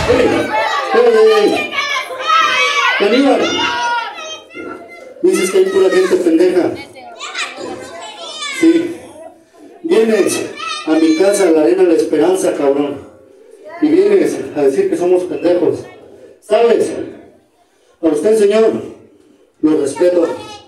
Caníbal, dices que hay pura gente pendeja. Sí. Vienes a mi casa, a la Arena La Esperanza, cabrón. Y vienes a decir que somos pendejos. ¿Sabes? A usted, señor, lo respeto.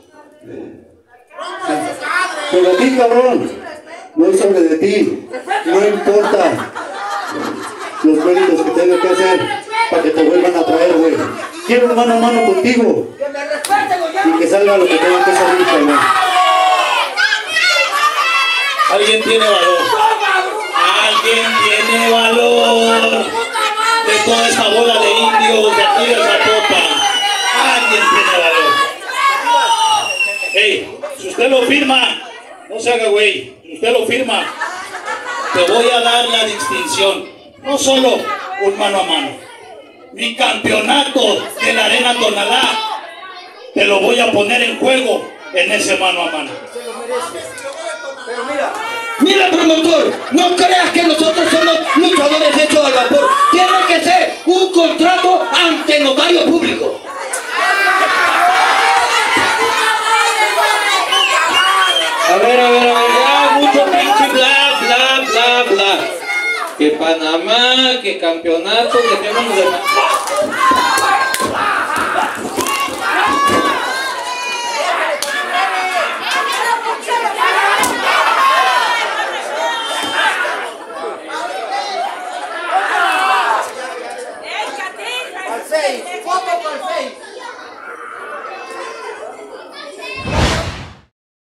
Pero a ti, cabrón, no es sobre de ti. No importa los méritos que tenga que hacer para que te vuelvan a traer, güey. Quiero mano a mano contigo. Y que salga lo que tenga que salir, cabrón. Alguien tiene valor. Alguien tiene valor. De toda esta bola de indios de aquí de Zapopan. Alguien tiene valor. Ey, si usted lo firma, no se haga güey. Si usted lo firma, te voy a dar la distinción. No solo un mano a mano. Mi campeonato de la Arena Tonalá te lo voy a poner en juego en ese mano a mano. Mira, promotor, no creas que nosotros somos luchadores hechos al vapor. Tiene que ser un contrato ante notario público. A ver, ya, mucho pinche bla. Que Panamá, que campeonato, que tenemos de...